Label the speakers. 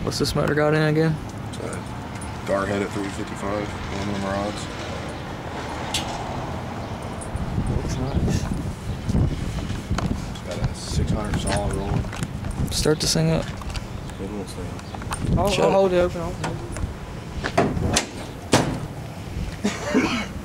Speaker 1: What's this motor got in again?
Speaker 2: It's a dart head at 355 aluminum rods.
Speaker 1: Looks nice.
Speaker 2: It's got a 600 solid roller.
Speaker 1: Start this thing up.
Speaker 2: Good little thing.
Speaker 3: I'll hold it open.